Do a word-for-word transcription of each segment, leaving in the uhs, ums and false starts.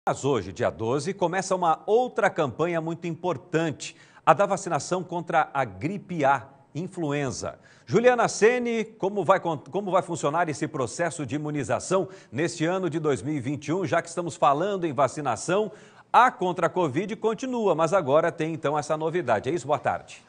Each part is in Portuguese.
Mas hoje, dia doze, começa uma outra campanha muito importante, a da vacinação contra a gripe A, influenza. Juliana Sene, como vai, como vai funcionar esse processo de imunização neste ano de dois mil e vinte e um, já que estamos falando em vacinação, a contra a Covid continua, mas agora tem então essa novidade. É isso? Boa tarde.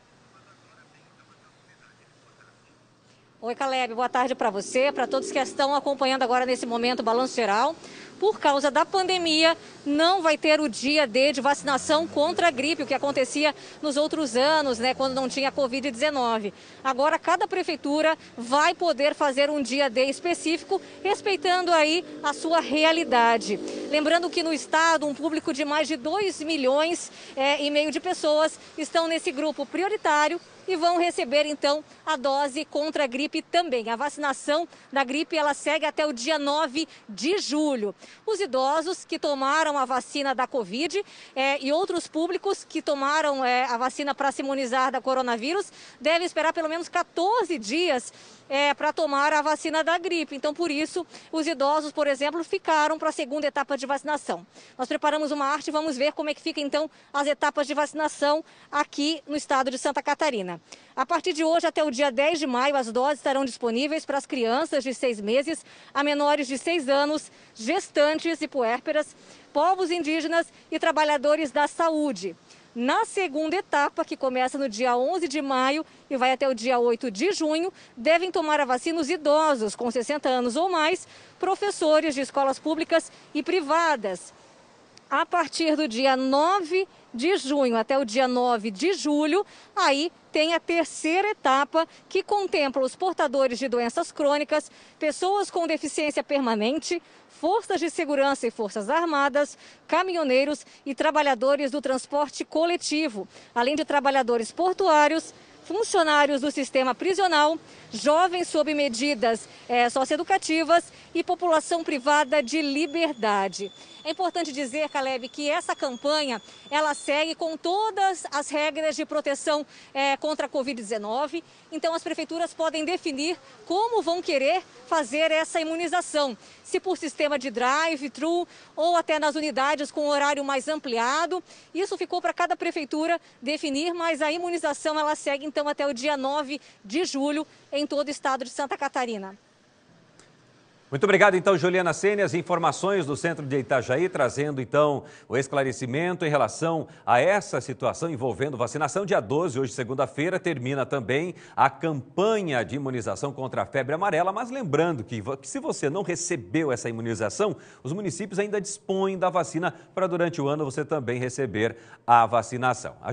Oi, Caleb, boa tarde para você, para todos que estão acompanhando agora nesse momento o Balanço Geral. Por causa da pandemia, não vai ter o dia D de vacinação contra a gripe, o que acontecia nos outros anos, né, quando não tinha covid dezenove. Agora, cada prefeitura vai poder fazer um dia D específico, respeitando aí a sua realidade. Lembrando que no estado, um público de mais de dois milhões é, e meio de pessoas estão nesse grupo prioritário e vão receber, então, a dose contra a gripe também. A vacinação da gripe, ela segue até o dia nove de julho. Os idosos que tomaram a vacina da Covid é, e outros públicos que tomaram é, a vacina para se imunizar da coronavírus devem esperar pelo menos quatorze dias é, para tomar a vacina da gripe. Então, por isso, os idosos, por exemplo, ficaram para a segunda etapa de vacinação. Nós preparamos uma arte e vamos ver como é que fica, então, as etapas de vacinação aqui no estado de Santa Catarina. A partir de hoje até o dia dez de maio, as doses estarão disponíveis para as crianças de seis meses a menores de seis anos, gestantes e puérperas, povos indígenas e trabalhadores da saúde. Na segunda etapa, que começa no dia onze de maio e vai até o dia oito de junho, devem tomar a vacina os idosos com sessenta anos ou mais, professores de escolas públicas e privadas. A partir do dia nove de junho até o dia nove de julho, aí tem a terceira etapa, que contempla os portadores de doenças crônicas, pessoas com deficiência permanente, forças de segurança e forças armadas, caminhoneiros e trabalhadores do transporte coletivo, além de trabalhadores portuários, funcionários do sistema prisional, jovens sob medidas é, socioeducativas e população privada de liberdade. É importante dizer, Caleb, que essa campanha, ela segue com todas as regras de proteção é, contra a covid dezenove. Então, as prefeituras podem definir como vão querer fazer essa imunização. Se por sistema de drive-thru ou até nas unidades com horário mais ampliado. Isso ficou para cada prefeitura definir, mas a imunização ela segue então até o dia nove de julho em todo o estado de Santa Catarina. Muito obrigado, então, Juliana Sene, as informações do Centro de Itajaí, trazendo, então, o esclarecimento em relação a essa situação envolvendo vacinação. Dia doze, hoje, segunda-feira, termina também a campanha de imunização contra a febre amarela, mas lembrando que, que se você não recebeu essa imunização, os municípios ainda dispõem da vacina para, durante o ano, você também receber a vacinação.